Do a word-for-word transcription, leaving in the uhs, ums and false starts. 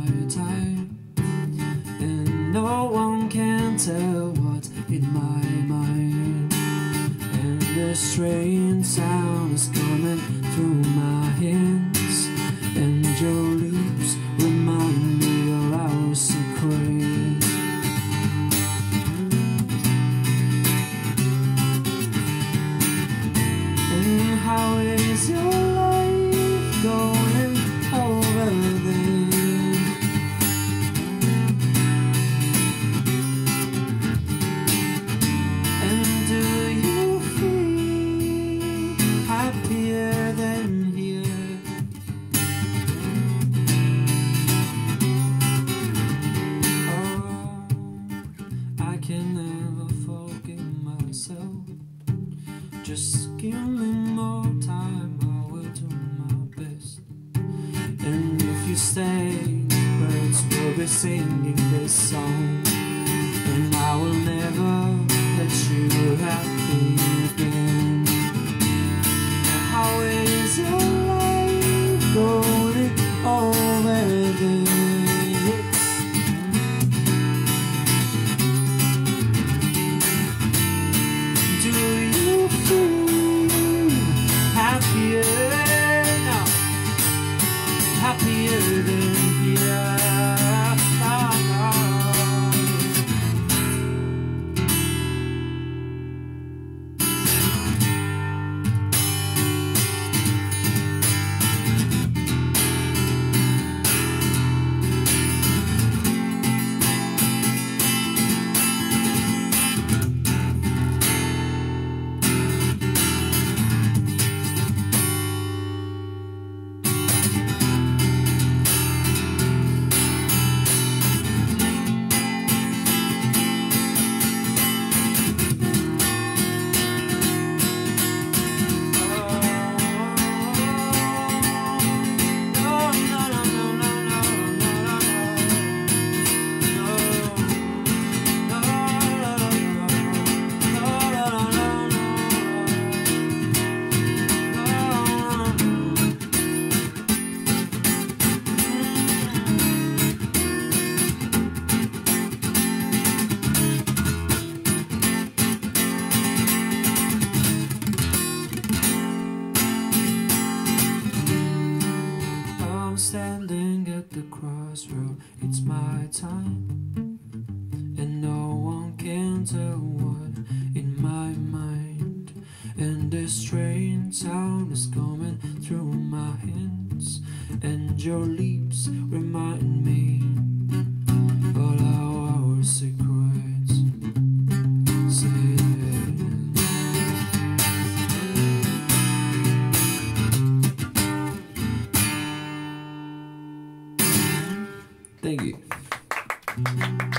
my time, and no one can tell what's in my mind. And the strange sound is coming through my hands, and your lips remind me of our secrets. And how is your life going over there? And do you feel happier than here? Oh, I can never forgive myself. Just give me more time, I will do my best. And if you stay, birds will be singing this song, and I will never let you happy again. How is your life going over there? Do you feel happier now? Happier than here? Standing at the crossroad, it's my time, and no one can tell what in my mind. And this strange sound is coming through my hands, and your lips remind me all our secrets. Say thank you.